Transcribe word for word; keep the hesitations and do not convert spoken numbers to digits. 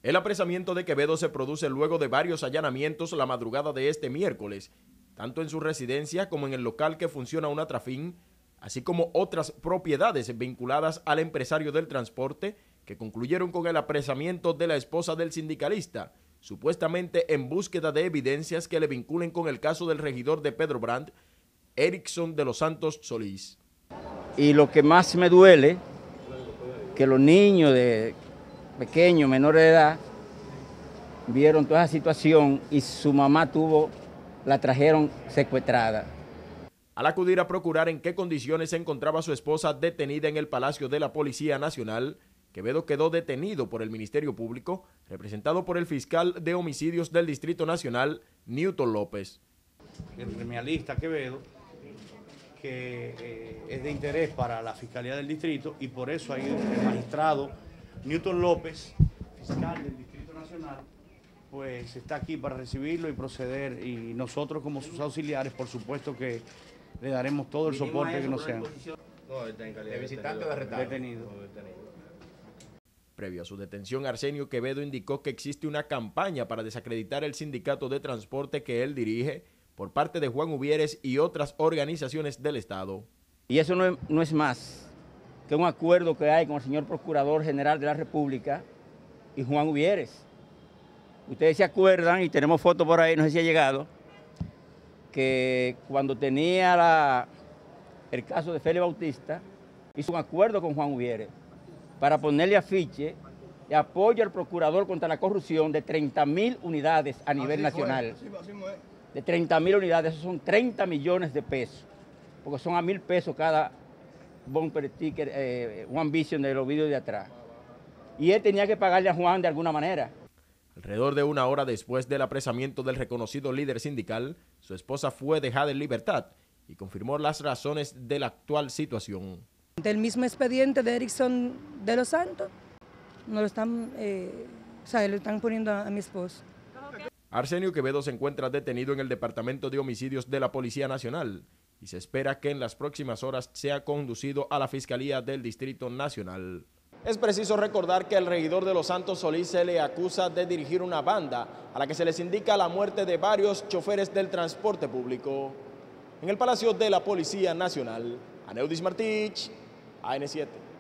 El apresamiento de Quevedo se produce luego de varios allanamientos la madrugada de este miércoles, tanto en su residencia como en el local que funciona una Trafin, así como otras propiedades vinculadas al empresario del transporte, que concluyeron con el apresamiento de la esposa del sindicalista, supuestamente en búsqueda de evidencias que le vinculen con el caso del regidor de Pedro Brandt, Erickson de los Santos Solís. Y lo que más me duele, que los niños de pequeños, menores de edad, vieron toda esa situación y su mamá tuvo, la trajeron secuestrada. Al acudir a procurar en qué condiciones se encontraba su esposa detenida en el Palacio de la Policía Nacional, Quevedo quedó detenido por el Ministerio Público, representado por el fiscal de homicidios del Distrito Nacional, Newton López. El criminalista Quevedo, que eh, es de interés para la Fiscalía del Distrito, y por eso hay el magistrado Newton López, fiscal del Distrito Nacional, pues está aquí para recibirlo y proceder, y nosotros como sus auxiliares, por supuesto que le daremos todo el soporte que nos sea. No, está en calidad de visitante o de arrestado. Detenido. Previo a su detención, Arsenio Quevedo indicó que existe una campaña para desacreditar el sindicato de transporte que él dirige por parte de Juan Uvieres y otras organizaciones del Estado. Y eso no es, no es más que un acuerdo que hay con el señor Procurador General de la República y Juan Uvieres. Ustedes se acuerdan, y tenemos fotos por ahí, no sé si ha llegado, que cuando tenía la, el caso de Félix Bautista, hizo un acuerdo con Juan Uvieres para ponerle afiche de apoyo al procurador contra la corrupción de treinta mil unidades a nivel así nacional. Fue, así, así fue. De treinta mil unidades, eso son treinta millones de pesos, porque son a mil pesos cada bumper sticker, eh, One Vision de los vídeos de atrás. Y él tenía que pagarle a Juan de alguna manera. Alrededor de una hora después del apresamiento del reconocido líder sindical, su esposa fue dejada en libertad y confirmó las razones de la actual situación. Del mismo expediente de Erickson de los Santos, no lo están, eh, o sea, lo están poniendo a, a mi esposo. Arsenio Quevedo se encuentra detenido en el Departamento de Homicidios de la Policía Nacional y se espera que en las próximas horas sea conducido a la Fiscalía del Distrito Nacional. Es preciso recordar que el regidor de los Santos Solís se le acusa de dirigir una banda a la que se les indica la muerte de varios choferes del transporte público. En el Palacio de la Policía Nacional, Aneudis Martich, A N siete.